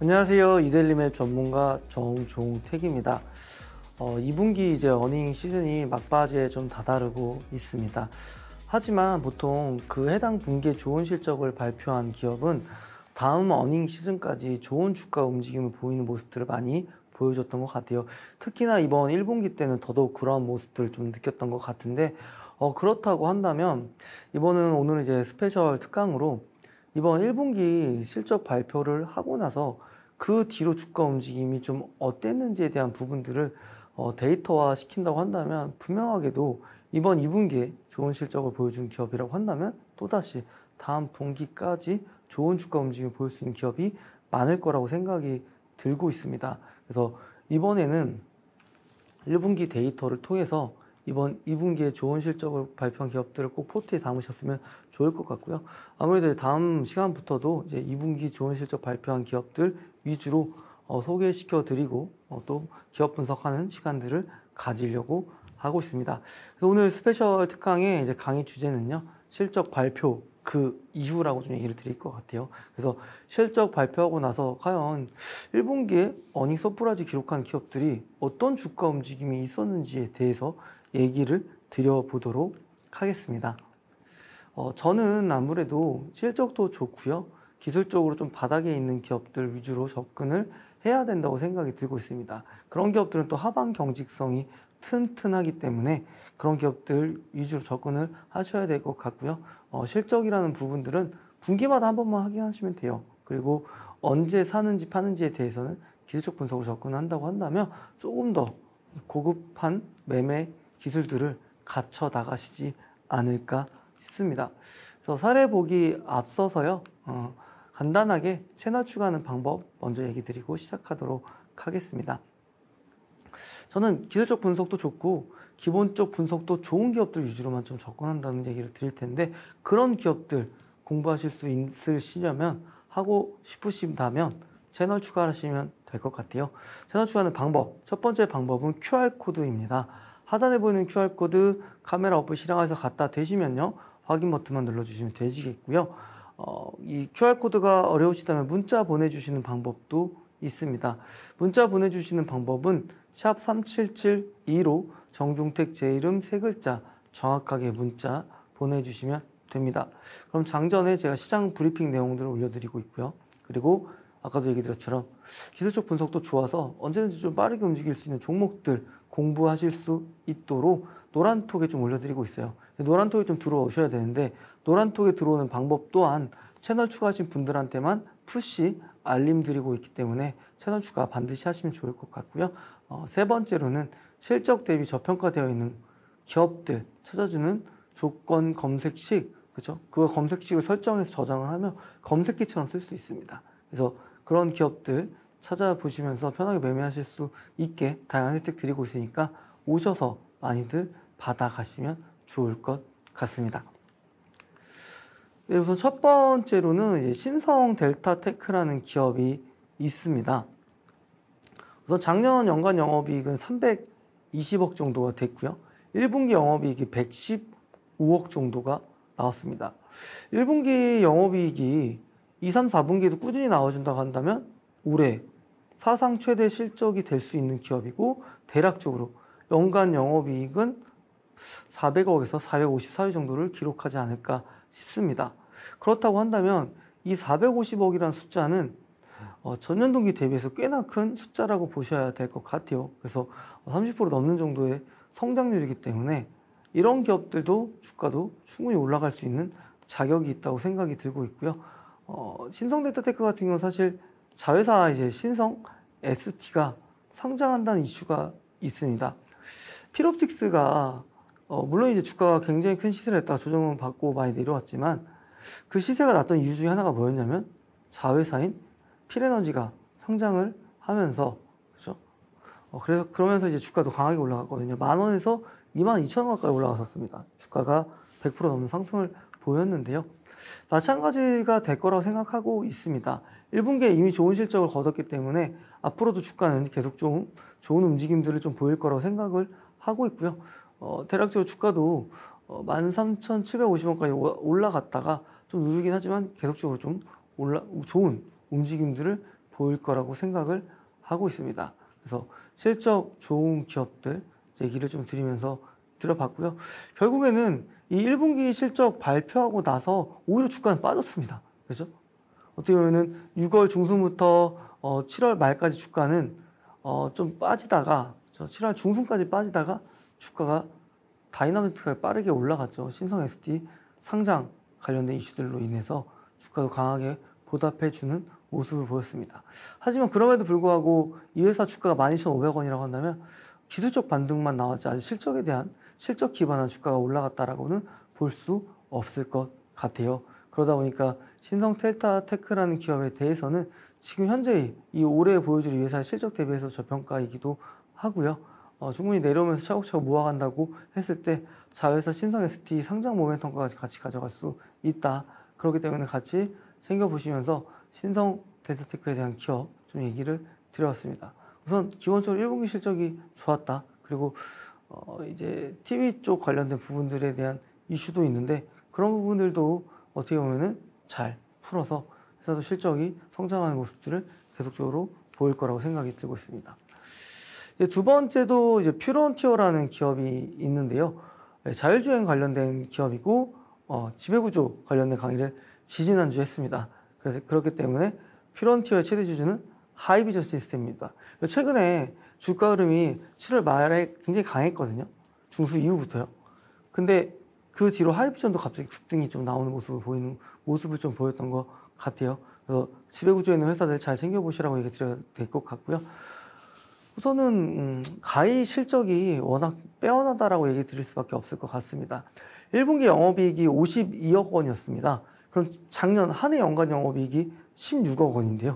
안녕하세요. 이데일리맵 전문가 정종택입니다. 2분기 이제 어닝 시즌이 막바지에 좀 다다르고 있습니다. 하지만 보통 그 해당 분기에 좋은 실적을 발표한 기업은 다음 어닝 시즌까지 좋은 주가 움직임을 보이는 모습들을 많이 보여줬던 것 같아요. 특히나 이번 1분기 때는 더더욱 그러한 모습들을 좀 느꼈던 것 같은데, 그렇다고 한다면 오늘은 이제 스페셜 특강으로 이번 1분기 실적 발표를 하고 나서 그 뒤로 주가 움직임이 좀 어땠는지에 대한 부분들을 데이터화 시킨다고 한다면, 분명하게도 이번 2분기에 좋은 실적을 보여준 기업이라고 한다면 또다시 다음 분기까지 좋은 주가 움직임을 보일 수 있는 기업이 많을 거라고 생각이 들고 있습니다. 그래서 이번에는 1분기 데이터를 통해서 이번 2분기에 좋은 실적을 발표한 기업들을 꼭 포트에 담으셨으면 좋을 것 같고요. 아무래도 다음 시간부터도 이제 2분기 좋은 실적 발표한 기업들 위주로 소개시켜 드리고 또 기업 분석하는 시간들을 가지려고 하고 있습니다. 그래서 오늘 스페셜 특강의 이제 강의 주제는요, 실적 발표 그 이후라고 좀 얘기를 드릴 것 같아요. 그래서 실적 발표하고 나서 과연 1분기에 어닝 서프라이즈 기록한 기업들이 어떤 주가 움직임이 있었는지에 대해서 얘기를 드려보도록 하겠습니다. 저는 아무래도 실적도 좋고요, 기술적으로 좀 바닥에 있는 기업들 위주로 접근을 해야 된다고 생각이 들고 있습니다. 그런 기업들은 또 하방 경직성이 튼튼하기 때문에 그런 기업들 위주로 접근을 하셔야 될 것 같고요. 실적이라는 부분들은 분기마다 한 번만 확인하시면 돼요. 그리고 언제 사는지 파는지에 대해서는 기술적 분석으로 접근한다고 한다면 조금 더 고급한 매매 기술들을 갖춰 나가시지 않을까 싶습니다. 그래서 사례 보기 앞서서요, 간단하게 채널 추가하는 방법 먼저 얘기 드리고 시작하도록 하겠습니다. 저는 기술적 분석도 좋고 기본적 분석도 좋은 기업들 위주로만 좀 접근한다는 얘기를 드릴 텐데, 그런 기업들 공부하실 수 있으시려면, 하고 싶으시다면 채널 추가하시면 될 것 같아요. 채널 추가하는 방법, 첫 번째 방법은 QR코드입니다. 하단에 보이는 QR코드 카메라 어플 실행해서 갖다 대시면요, 확인 버튼만 눌러주시면 되시겠고요. 이 QR코드가 어려우시다면 문자 보내주시는 방법도 있습니다. 문자 보내주시는 방법은 샵 3772로 정종택 제 이름 세 글자 정확하게 문자 보내주시면 됩니다. 그럼 장전에 제가 시장 브리핑 내용들을 올려드리고 있고요. 그리고 아까도 얘기 드렸처럼 기술적 분석도 좋아서 언제든지 좀 빠르게 움직일 수 있는 종목들 공부하실 수 있도록 노란톡에 좀 올려드리고 있어요. 노란톡에 좀 들어오셔야 되는데, 노란톡에 들어오는 방법 또한 채널 추가하신 분들한테만 푸시 알림 드리고 있기 때문에 채널 추가 반드시 하시면 좋을 것 같고요. 세 번째로는 실적 대비 저평가되어 있는 기업들 찾아주는 조건 검색식, 그죠? 그 검색식을 설정해서 저장을 하면 검색기처럼 쓸 수 있습니다. 그래서 그런 기업들 찾아보시면서 편하게 매매하실 수 있게 다양한 혜택 드리고 있으니까 오셔서 많이들 받아가시면 좋을 것 같습니다. 네, 우선 첫 번째로는 이제 신성 델타테크라는 기업이 있습니다. 우선 작년 연간 영업이익은 320억 정도가 됐고요. 1분기 영업이익이 115억 정도가 나왔습니다. 1분기 영업이익이 2, 3, 4분기에도 꾸준히 나와준다고 한다면 올해 사상 최대 실적이 될 수 있는 기업이고, 대략적으로 연간 영업이익은 400억에서 454억 정도를 기록하지 않을까 싶습니다. 그렇다고 한다면 이 450억이라는 숫자는 전년 동기 대비해서 꽤나 큰 숫자라고 보셔야 될 것 같아요. 그래서 30% 넘는 정도의 성장률이기 때문에 이런 기업들도 주가도 충분히 올라갈 수 있는 자격이 있다고 생각이 들고 있고요. 신성데이터테크 같은 경우는 사실 자회사 이제 신성 ST가 상장한다는 이슈가 있습니다. 필옵틱스가 물론 이제 주가가 굉장히 큰 시세를 했다가 조정을 받고 많이 내려왔지만, 그 시세가 났던 이유 중에 하나가 뭐였냐면 자회사인 필에너지가 상장을 하면서, 그렇죠? 그러면서 이제 주가도 강하게 올라갔거든요. 10,000원에서 22,000원 가까이 올라갔었습니다. 주가가 100% 넘는 상승을 보였는데요. 마찬가지가 될 거라고 생각하고 있습니다. 1분기에 이미 좋은 실적을 거뒀기 때문에 앞으로도 주가는 계속 좀 좋은 움직임들을 좀 보일 거라고 생각을 하고 있고요. 대략적으로 주가도 13,750원까지 올라갔다가 좀 누르긴 하지만 계속적으로 좀 좋은 움직임들을 보일 거라고 생각을 하고 있습니다. 그래서 실적 좋은 기업들 얘기를 좀 드리면서 드려봤고요. 결국에는 이 1분기 실적 발표하고 나서 오히려 주가는 빠졌습니다. 그죠? 어떻게 보면은 6월 중순부터 7월 말까지 주가는 좀 빠지다가 7월 중순까지 빠지다가 주가가 다이나믹하게 빠르게 올라갔죠. 신성 ST 상장 관련된 이슈들로 인해서 주가도 강하게 보답해주는 모습을 보였습니다. 하지만 그럼에도 불구하고 이 회사 주가가 12,500원이라고 한다면 기술적 반등만 나왔지 아직 실적에 대한 실적 기반한 주가가 올라갔다라고는 볼 수 없을 것 같아요. 그러다 보니까 신성 텔타테크라는 기업에 대해서는 지금 현재 이 올해 보여줄 이 회사의 실적 대비해서 저평가이기도 하고요. 충분히 내려오면서 차곡차곡 모아간다고 했을 때 자회사 신성 ST 상장 모멘텀까지 같이 가져갈 수 있다. 그렇기 때문에 같이 챙겨보시면서 신성 텔타테크에 대한 기업 좀 얘기를 드려봤습니다. 우선 기본적으로 1분기 실적이 좋았다. 그리고 이제 TV 쪽 관련된 부분들에 대한 이슈도 있는데 그런 부분들도 어떻게 보면은 잘 풀어서 회사도 실적이 성장하는 모습들을 계속적으로 보일 거라고 생각이 들고 있습니다. 두 번째도 이제 퓨런티어라는 기업이 있는데요. 자율주행 관련된 기업이고 지배구조 관련된 강의를 지지난주에 했습니다. 그래서 그렇기 때문에 퓨런티어의 최대 주주는 하이비전 시스템입니다. 최근에 주가 흐름이 7월 말에 굉장히 강했거든요. 중수 이후부터요. 근데 그 뒤로 하이비전도 갑자기 급등이 좀 나오는 모습을 좀 보였던 것 같아요. 그래서 지배구조에 있는 회사들 잘 챙겨보시라고 얘기 드려야 될 것 같고요. 우선은 가히 실적이 워낙 빼어나다라고 얘기 드릴 수밖에 없을 것 같습니다. 1분기 영업이익이 52억 원이었습니다. 그럼 작년 한 해 연간 영업이익이 16억 원인데요.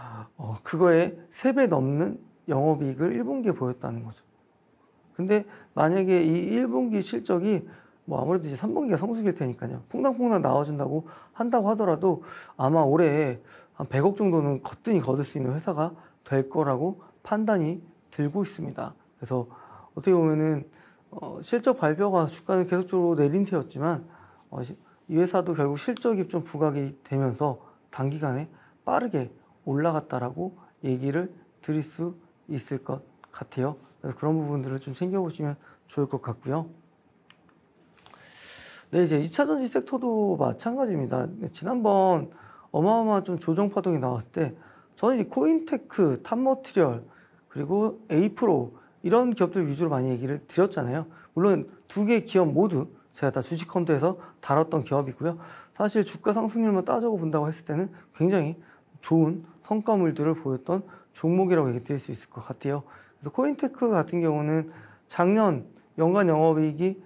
그거에 3배 넘는 영업이익을 1분기에 보였다는 거죠. 근데 만약에 이 1분기 실적이 아무래도 이제 3분기가 성수기일 테니까요. 퐁당퐁당 나와준다고 한다고 하더라도 아마 올해 한 100억 정도는 거뜬히 거둘 수 있는 회사가 될 거라고 판단이 들고 있습니다. 그래서 어떻게 보면은 실적 발표가 주가는 계속적으로 내림세였지만 이 회사도 결국 실적이 좀 부각이 되면서 단기간에 빠르게 올라갔다라고 얘기를 드릴 수 있을 것 같아요. 그래서 그런 부분들을 좀 챙겨보시면 좋을 것 같고요. 네, 이제 2차전지 섹터도 마찬가지입니다. 지난번 어마어마한 좀 조정 파동이 나왔을 때 저는 이 코인테크, 탑머티리얼, 그리고 에이프로 이런 기업들 위주로 많이 얘기를 드렸잖아요. 물론 두 개의 기업 모두 제가 다 주식 컨트에서 다뤘던 기업이고요. 사실 주가 상승률만 따져고 본다고 했을 때는 굉장히 좋은 성과물들을 보였던 종목이라고 얘기 드릴 수 있을 것 같아요. 그래서 코인테크 같은 경우는 작년 연간 영업이익이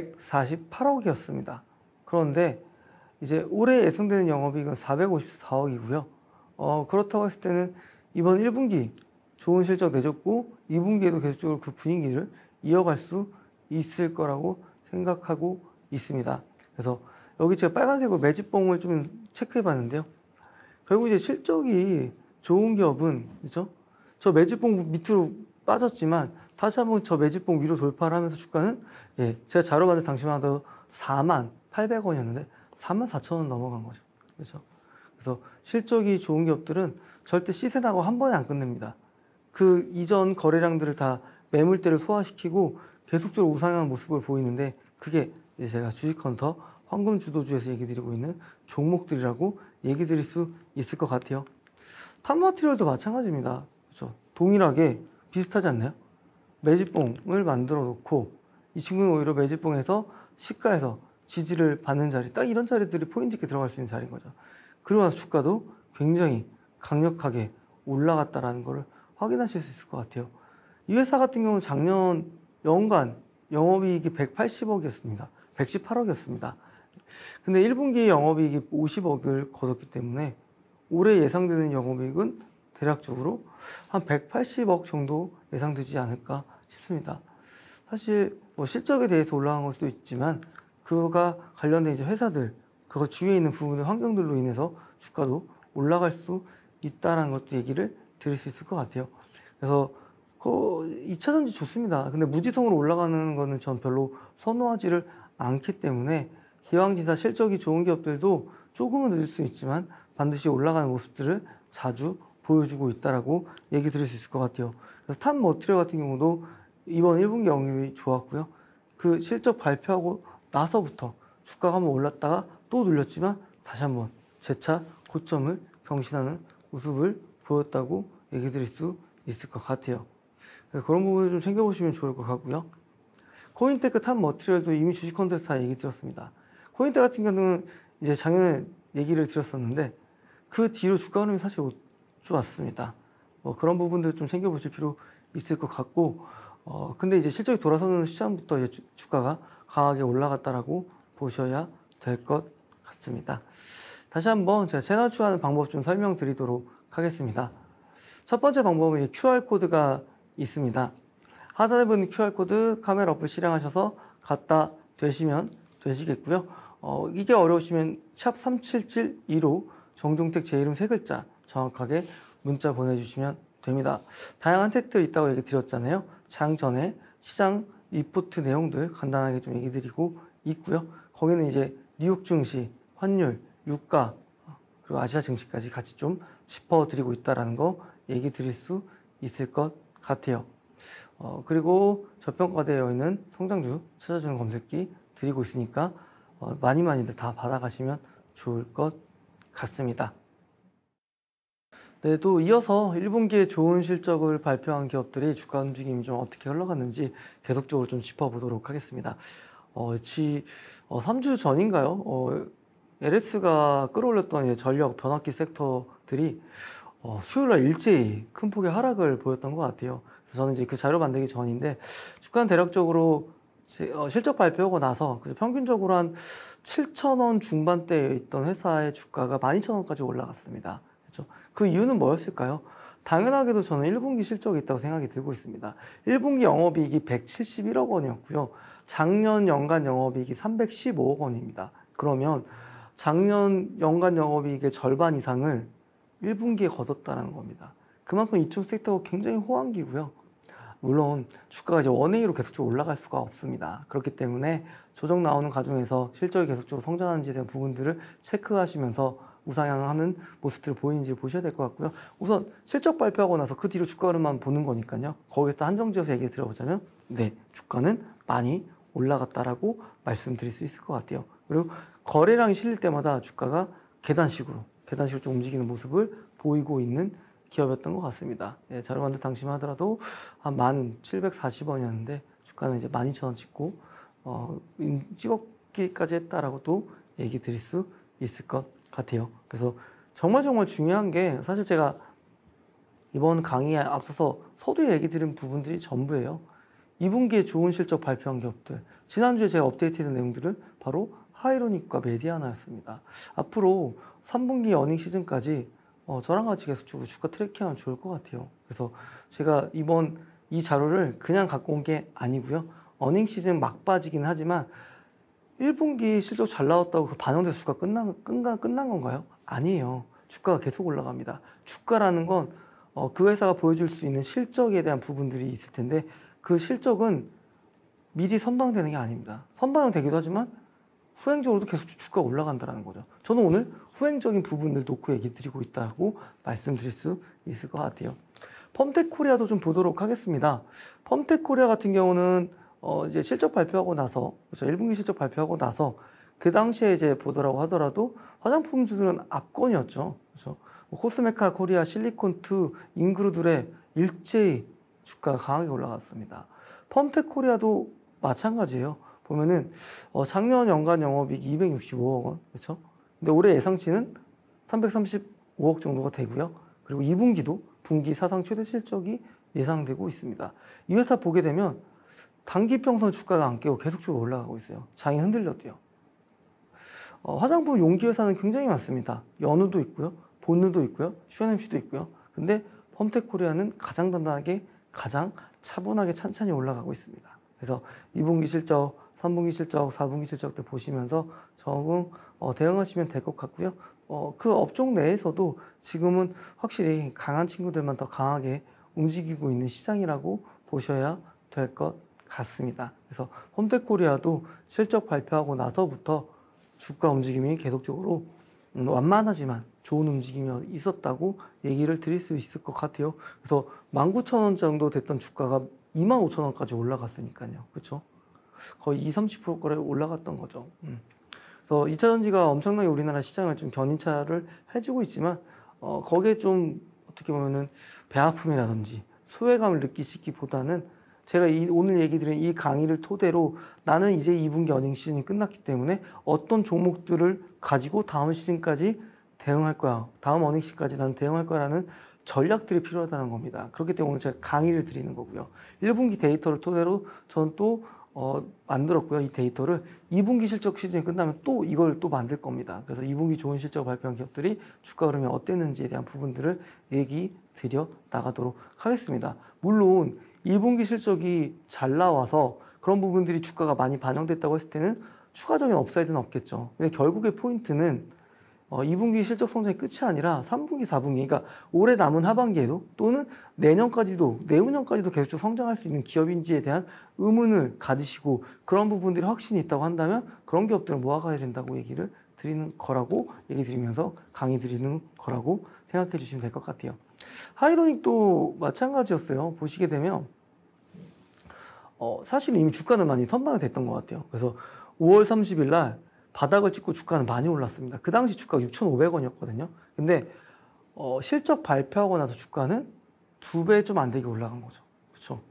148억이었습니다. 그런데 이제 올해 예상되는 영업이익은 454억이고요. 그렇다고 했을 때는 이번 1분기 좋은 실적 내줬고 2분기에도 계속적으로 그 분위기를 이어갈 수 있을 거라고 생각하고 있습니다. 그래서 여기 제가 빨간색으로 매집봉을 좀 체크해 봤는데요. 결국 이제 실적이 좋은 기업은 그렇죠? 저 매집봉 밑으로 빠졌지만 다시 한번 저 매집봉 위로 돌파를 하면서 주가는 제가 자료 받을 당시만 하도 48,800원이었는데 44,000원 넘어간 거죠. 그렇죠? 그래서 실적이 좋은 기업들은 절대 시세 나고 한 번에 안 끝냅니다. 그 이전 거래량들을 다 매물대를 소화시키고 계속적으로 우상향하는 모습을 보이는데 그게 이제 제가 주식헌터 황금주도주에서 얘기 드리고 있는 종목들이라고 얘기 드릴 수 있을 것 같아요. 탑마티리얼도 마찬가지입니다. 그렇죠? 동일하게 비슷하지 않나요? 매집봉을 만들어 놓고 이 친구는 오히려 매집봉에서 시가에서 지지를 받는 자리, 딱 이런 자리들이 포인트 있게 들어갈 수 있는 자리인 거죠. 그러고 나서 주가도 굉장히 강력하게 올라갔다라는 것을 확인하실 수 있을 것 같아요. 이 회사 같은 경우는 작년 연간 영업이익이 180억이었습니다. 118억이었습니다. 근데 1분기 영업이익이 50억을 거뒀기 때문에 올해 예상되는 영업이익은 대략적으로 한 180억 정도 예상되지 않을까 싶습니다. 사실 실적에 대해서 올라간 걸 수도 있지만 그가 관련된 이제 회사들, 그거 주위에 있는 부분의 환경들로 인해서 주가도 올라갈 수 있다는 것도 얘기를 드릴 수 있을 것 같아요. 그래서 2차전지 좋습니다. 근데 무지성으로 올라가는 거는 전 별로 선호하지를 않기 때문에 기왕지사 실적이 좋은 기업들도 조금은 늦을 수 있지만 반드시 올라가는 모습들을 자주 보여주고 있다라고 얘기 드릴 수 있을 것 같아요. 그래서 탑 머티리얼 같은 경우도 이번 1분기 영업이 좋았고요. 그 실적 발표하고 나서부터 주가가 한번 올랐다가 또 눌렸지만 다시 한번 재차 고점을 경신하는 모습을 보였다고 얘기 드릴 수 있을 것 같아요. 그래서 그런 부분을 좀 챙겨보시면 좋을 것 같고요. 코인테크 탑 머티리얼도 이미 주식 컨텐츠 다 얘기 드렸습니다. 코인테크 같은 경우는 이제 작년에 얘기를 드렸었는데 그 뒤로 주가 흐름이 사실 못 좋았습니다. 그런 부분들 좀 챙겨보실 필요 있을 것 같고, 근데 이제 실적이 돌아서는 시점부터 이제 주가가 강하게 올라갔다라고 보셔야 될 것 같습니다. 다시 한번 제가 채널 추가하는 방법 좀 설명드리도록 하겠습니다. 첫 번째 방법은 QR코드가 있습니다. 하단에 보이는 QR코드 카메라 어플 실행하셔서 갖다 대시면 되시겠고요. 이게 어려우시면 샵 3772로 정종택 제 이름 3글자 정확하게 문자 보내주시면 됩니다. 다양한 혜택들이 있다고 얘기 드렸잖아요. 장 전에 시장 리포트 내용들 간단하게 좀 얘기 드리고 있고요. 거기는 이제 뉴욕 증시, 환율, 유가, 그리고 아시아 증시까지 같이 좀 짚어드리고 있다는 거 얘기 드릴 수 있을 것 같아요. 그리고 저평가되어 있는 성장주 찾아주는 검색기 드리고 있으니까 많이들 다 받아가시면 좋을 것 같습니다. 네, 또 이어서 1분기에 좋은 실적을 발표한 기업들이 주가 움직임이 좀 어떻게 흘러갔는지 계속적으로 좀 짚어보도록 하겠습니다. 3주 전인가요? LS가 끌어올렸던 전력 변압기 섹터들이 수요일날 일제히 큰 폭의 하락을 보였던 것 같아요. 그래서 저는 이제 그 자료 만들기 전인데 주가는 대략적으로 실적 발표하고 나서 평균적으로 한 7,000원 중반대에 있던 회사의 주가가 12,000원까지 올라갔습니다. 그렇죠? 그 이유는 뭐였을까요? 당연하게도 저는 1분기 실적이 있다고 생각이 들고 있습니다. 1분기 영업이익이 171억 원이었고요. 작년 연간 영업이익이 315억 원입니다. 그러면 작년 연간 영업이익의 절반 이상을 1분기에 거뒀다는 겁니다. 그만큼 이쪽 섹터가 굉장히 호황기고요. 물론 주가가 이제 원웨이로 계속적으로 올라갈 수가 없습니다. 그렇기 때문에 조정 나오는 과정에서 실적이 계속적으로 성장하는지에 대한 부분들을 체크하시면서 우상향하는 모습들을 보이는지 보셔야 될 것 같고요. 우선 실적 발표하고 나서 그 뒤로 주가 흐름만 보는 거니까요. 거기서 한정지어서 얘기 드려보자면 네, 주가는 많이 올라갔다라고 말씀드릴 수 있을 것 같아요. 그리고 거래량이 실릴 때마다 주가가 계단식으로 좀 움직이는 모습을 보이고 있는 기업이었던 것 같습니다. 예, 자료 만들 당시만 하더라도 한 1,740원이었는데 주가는 이제 12,000원 찍고 찍었기까지 했다라고 또 얘기 드릴 수 있을 것 같아요. 그래서 정말 중요한 게 사실 제가 이번 강의에 앞서서 서두에 얘기 드린 부분들이 전부예요. 2분기에 좋은 실적 발표한 기업들, 지난주에 제가 업데이트된 내용들을 바로 하이로닉과 메디아나였습니다. 앞으로 3분기 어닝 시즌까지 저랑 같이 계속적으로 주가 트래킹하면 좋을 것 같아요. 그래서 제가 이번 이 자료를 그냥 갖고 온 게 아니고요. 어닝 시즌 막바지긴 하지만 1분기 실적 잘 나왔다고 반영돼서 주가 끝난 건가요? 아니에요. 주가가 계속 올라갑니다. 주가라는 건 그 회사가 보여줄 수 있는 실적에 대한 부분들이 있을 텐데 그 실적은 미리 선방되는 게 아닙니다. 선방은 되기도 하지만 후행적으로도 계속 주가가 올라간다는 거죠. 저는 오늘 후행적인 부분을 놓고 얘기 드리고 있다고 말씀드릴 수 있을 것 같아요. 펌텍코리아도 좀 보도록 하겠습니다. 펌텍코리아 같은 경우는 이제 실적 발표하고 나서, 그렇죠? 1분기 실적 발표하고 나서 그 당시에 이제 보더라고 하더라도 화장품주들은 압권이었죠. 그렇죠? 코스메카 코리아, 실리콘2, 인그루들의 일제히 주가가 강하게 올라갔습니다. 펌텍코리아도 마찬가지예요. 보면은 작년 연간 영업이익이 265억 원, 그렇죠? 근데 올해 예상치는 335억 정도가 되고요. 그리고 2분기도 분기 사상 최대 실적이 예상되고 있습니다. 이 회사 보게 되면 단기 평선 주가가 안 깨고 계속적으로 올라가고 있어요. 장이 흔들려도요. 화장품 용기 회사는 굉장히 많습니다. 연우도 있고요, 본느도 있고요, 슈앤엠씨도 있고요. 근데 펌텍코리아는 가장 단단하게, 가장 차분하게 찬찬히 올라가고 있습니다. 그래서 2분기 실적, 3분기 실적, 4분기 실적들 보시면서 적응 대응하시면 될 것 같고요. 그 업종 내에서도 지금은 확실히 강한 친구들만 더 강하게 움직이고 있는 시장이라고 보셔야 될 것 같습니다. 그래서 홈텍코리아도 실적 발표하고 나서부터 주가 움직임이 계속적으로 완만하지만 좋은 움직임이 있었다고 얘기를 드릴 수 있을 것 같아요. 그래서 19,000원 정도 됐던 주가가 25,000원까지 올라갔으니까요. 그렇죠? 거의 20-30%까지 올라갔던 거죠. 그래서 2차 전지가 엄청나게 우리나라 시장을 좀 견인차를 해주고 있지만 거기에 좀 어떻게 보면은 배아픔이라든지 소외감을 느끼시기보다는 제가 오늘 얘기 드린 이 강의를 토대로 나는 이제 2분기 어닝 시즌이 끝났기 때문에 어떤 종목들을 가지고 다음 시즌까지 대응할 거야. 다음 어닝 시즌까지 나는 대응할 거라는 전략들이 필요하다는 겁니다. 그렇기 때문에 오늘 제가 강의를 드리는 거고요. 1분기 데이터를 토대로 저는 또 만들었고요. 이 데이터를 2분기 실적 시즌이 끝나면 또 이걸 또 만들 겁니다. 그래서 2분기 좋은 실적을 발표한 기업들이 주가 흐름이 어땠는지에 대한 부분들을 얘기 드려 나가도록 하겠습니다. 물론 2분기 실적이 잘 나와서 그런 부분들이 주가가 많이 반영됐다고 했을 때는 추가적인 업사이드는 없겠죠. 근데 결국의 포인트는 2분기 실적 성장이 끝이 아니라 3분기, 4분기, 그러니까 올해 남은 하반기에도 또는 내년까지도, 내후년까지도 계속 성장할 수 있는 기업인지에 대한 의문을 가지시고 그런 부분들이 확신이 있다고 한다면 그런 기업들은 모아가야 된다고 얘기를 드리는 거라고 얘기 드리면서 강의 드리는 거라고 생각해 주시면 될 것 같아요. 하이로닉도 마찬가지였어요. 보시게 되면 사실 이미 주가는 많이 선방이 됐던 것 같아요. 그래서 5월 30일 날 바닥을 찍고 주가는 많이 올랐습니다. 그 당시 주가가 6,500원이었거든요. 근데 실적 발표하고 나서 주가는 2배 좀 안 되게 올라간 거죠. 그렇죠?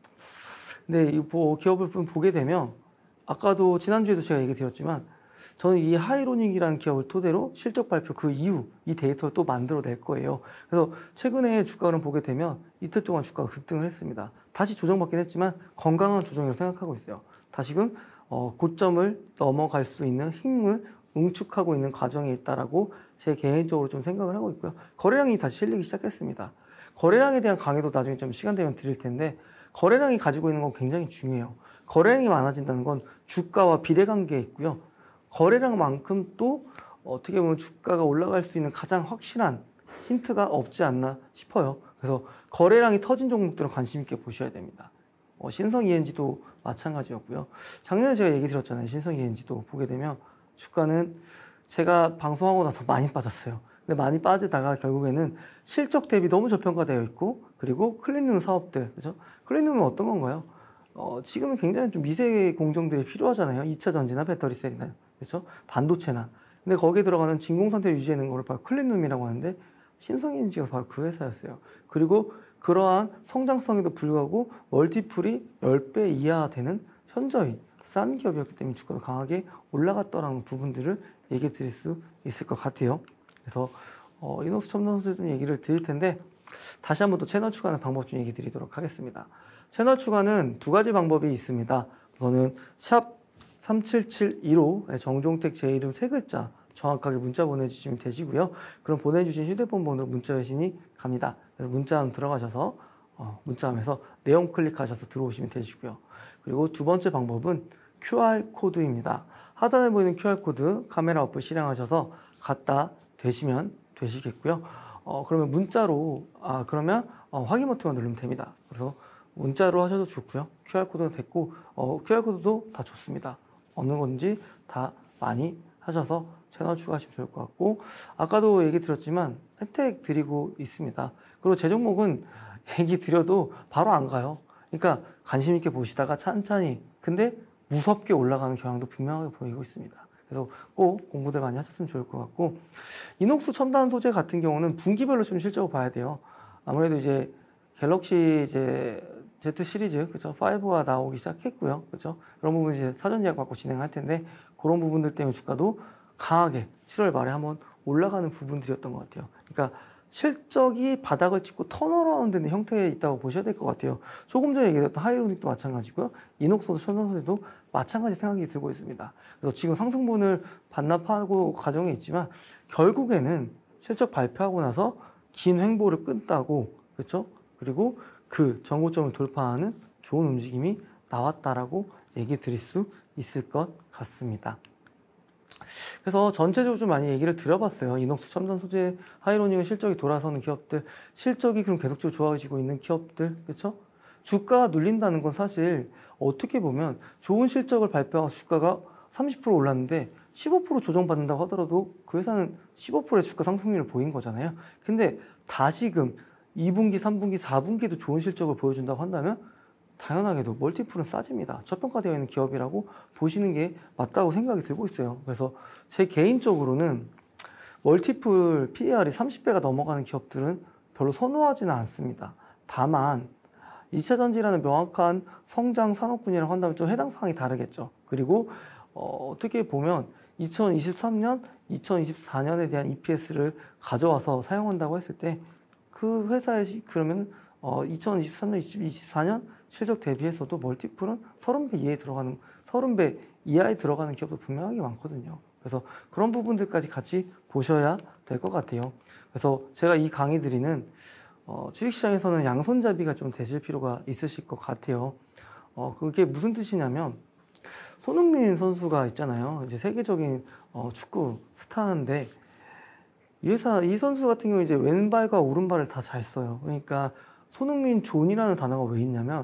근데 이 기업을 보게 되면 아까도 지난주에도 제가 얘기 드렸지만 저는 이 하이로닉이라는 기업을 토대로 실적 발표 그 이후 이 데이터를 또 만들어낼 거예요. 그래서 최근에 주가를 보게 되면 이틀 동안 주가가 급등을 했습니다. 다시 조정받긴 했지만 건강한 조정이라고 생각하고 있어요. 다시금 고점을 넘어갈 수 있는 힘을 응축하고 있는 과정에 있다라고 제 개인적으로 좀 생각을 하고 있고요. 거래량이 다시 실리기 시작했습니다. 거래량에 대한 강의도 나중에 좀 시간 되면 드릴 텐데 거래량이 가지고 있는 건 굉장히 중요해요. 거래량이 많아진다는 건 주가와 비례관계에 있고요. 거래량만큼 또 어떻게 보면 주가가 올라갈 수 있는 가장 확실한 힌트가 없지 않나 싶어요. 그래서 거래량이 터진 종목들은 관심 있게 보셔야 됩니다. 신성 ENG도 마찬가지였고요. 작년에 제가 얘기 드렸잖아요. 신성 ENG도 보게 되면 주가는 제가 방송하고 나서 많이 빠졌어요. 근데 많이 빠지다가 결국에는 실적 대비 너무 저평가되어 있고 그리고 클린룸 사업들, 그죠? 클린룸은 어떤 건가요? 지금은 굉장히 좀 미세 공정들이 필요하잖아요. 2차 전지나 배터리셀이나, 그렇죠? 반도체나. 근데 거기에 들어가는 진공 상태를 유지하는 걸 바로 클린룸이라고 하는데 신성 ENG가 바로 그 회사였어요. 그리고 그러한 성장성에도 불구하고 멀티플이 10배 이하 되는 현저히 싼 기업이었기 때문에 주가가 강하게 올라갔더라는 부분들을 얘기 드릴 수 있을 것 같아요. 그래서 이노스 첨단소재 좀 얘기를 드릴 텐데 다시 한번 또 채널 추가하는 방법 좀 얘기 드리도록 하겠습니다. 채널 추가는 두 가지 방법이 있습니다. 우선은 샵 3772로 정종택 제 이름 세 글자 정확하게 문자 보내주시면 되시고요. 그럼 보내주신 휴대폰 번호로 문자 회신이 갑니다. 그래서 문자함 들어가셔서 문자함에서 내용 클릭하셔서 들어오시면 되시고요. 그리고 두 번째 방법은 QR코드입니다. 하단에 보이는 QR코드 카메라 어플 실행하셔서 갖다 대시면 되시겠고요. 그러면 문자로 그러면 확인 버튼만 누르면 됩니다. 그래서 문자로 하셔도 좋고요. QR코드가 됐고 QR코드도 다 좋습니다. 어느 건지 다 많이 하셔서 채널 추가하시면 좋을 것 같고 아까도 얘기 드렸지만 혜택 드리고 있습니다. 그리고 제 종목은 얘기 드려도 바로 안 가요. 그러니까 관심 있게 보시다가 찬찬히 근데 무섭게 올라가는 경향도 분명하게 보이고 있습니다. 그래서 꼭 공부들 많이 하셨으면 좋을 것 같고 이녹스 첨단 소재 같은 경우는 분기별로 좀 실적을 봐야 돼요. 아무래도 이제 갤럭시 Z 시리즈 그죠 5가 나오기 시작했고요. 그죠 그런 부분 이제 사전 예약 받고 진행할 텐데 그런 부분들 때문에 주가도 강하게 7월 말에 한번 올라가는 부분들이었던 것 같아요. 그러니까 실적이 바닥을 찍고 턴어라운드 되는 형태에 있다고 보셔야 될 것 같아요. 조금 전에 얘기했던 하이로닉도 마찬가지고요. 이녹스도 첨단소재도 마찬가지 생각이 들고 있습니다. 그래서 지금 상승분을 반납하고 과정에 있지만 결국에는 실적 발표하고 나서 긴 횡보를 끊다고 그렇죠? 그리고 그 전고점을 돌파하는 좋은 움직임이 나왔다라고 얘기 드릴 수 있을 것 같습니다. 그래서 전체적으로 좀 많이 얘기를 드려봤어요. 이녹스 첨단 소재, 하이로닉은 실적이 돌아서는 기업들, 실적이 그럼 계속적으로 좋아지고 있는 기업들, 그렇죠? 주가가 눌린다는 건 사실 어떻게 보면 좋은 실적을 발표하고 주가가 30% 올랐는데 15% 조정받는다고 하더라도 그 회사는 15%의 주가 상승률을 보인 거잖아요. 근데 다시금 2분기, 3분기, 4분기도 좋은 실적을 보여준다고 한다면 당연하게도 멀티플은 싸집니다. 저평가되어 있는 기업이라고 보시는 게 맞다고 생각이 들고 있어요. 그래서 제 개인적으로는 멀티플 PER이 30배가 넘어가는 기업들은 별로 선호하지는 않습니다. 다만 2차 전지라는 명확한 성장 산업군이라고 한다면 좀 해당 사항이 다르겠죠. 그리고 어떻게 보면 2023년, 2024년에 대한 EPS를 가져와서 사용한다고 했을 때 그 회사의 그러면 2023년, 2024년 실적 대비해서도 멀티플은 30배 이하에 들어가는 30배 이하에 들어가는 기업도 분명하게 많거든요. 그래서 그런 부분들까지 같이 보셔야 될 것 같아요. 그래서 제가 이 강의 드리는 주식시장에서는 양손잡이가 좀 되실 필요가 있으실 것 같아요. 그게 무슨 뜻이냐면 손흥민 선수가 있잖아요. 이제 세계적인 축구 스타인데 이 선수 같은 경우 이제 왼발과 오른발을 다 잘 써요. 그러니까 손흥민 존이라는 단어가 왜 있냐면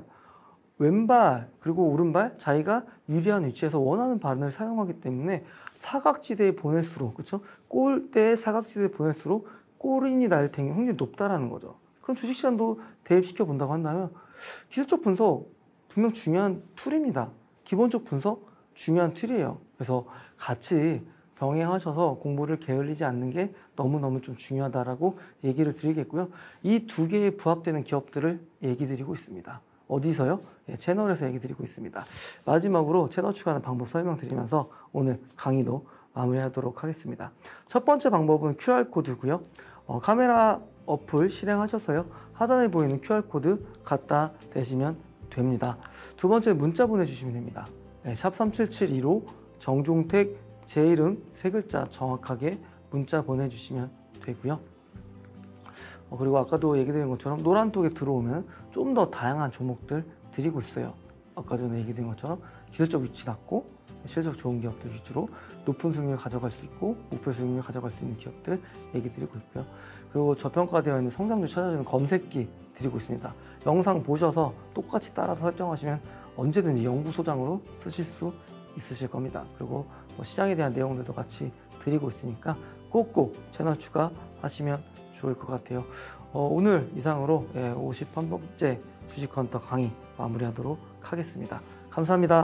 왼발 그리고 오른발 자기가 유리한 위치에서 원하는 발을 사용하기 때문에 사각지대에 보낼수록 그렇죠? 골대에 사각지대에 보낼수록 골인이 날 확률이 높다라는 거죠. 그럼 주식시장도 대입시켜 본다고 한다면 기술적 분석 분명 중요한 툴입니다. 기본적 분석 중요한 툴이에요. 그래서 같이 병행하셔서 공부를 게을리지 않는 게 너무너무 좀 중요하다라고 얘기를 드리겠고요. 이 두 개에 부합되는 기업들을 얘기 드리고 있습니다. 어디서요? 채널에서 얘기 드리고 있습니다. 마지막으로 채널 추가하는 방법 설명드리면서 오늘 강의도 마무리하도록 하겠습니다. 첫 번째 방법은 QR코드고요. 카메라 어플 실행하셔서요. 하단에 보이는 QR코드 갖다 대시면 됩니다. 두 번째 문자 보내주시면 됩니다. 샵 37725 정종택 제 이름 세 글자 정확하게 문자 보내주시면 되고요. 그리고 아까도 얘기 드린 것처럼 노란톡에 들어오면 좀 더 다양한 종목들 드리고 있어요. 아까 전에 얘기 드린 것처럼 기술적 위치 낮고 실적 좋은 기업들 위주로 높은 수익률 가져갈 수 있고 목표 수익률 가져갈 수 있는 기업들 얘기 드리고 있고요. 그리고 저평가되어 있는 성장주 찾아주는 검색기 드리고 있습니다. 영상 보셔서 똑같이 따라서 설정하시면 언제든지 연구소장으로 쓰실 수 있으실 겁니다. 그리고 시장에 대한 내용들도 같이 드리고 있으니까 꼭꼭 채널 추가하시면 좋을 것 같아요. 오늘 이상으로 51번째 주식헌터 강의 마무리하도록 하겠습니다. 감사합니다.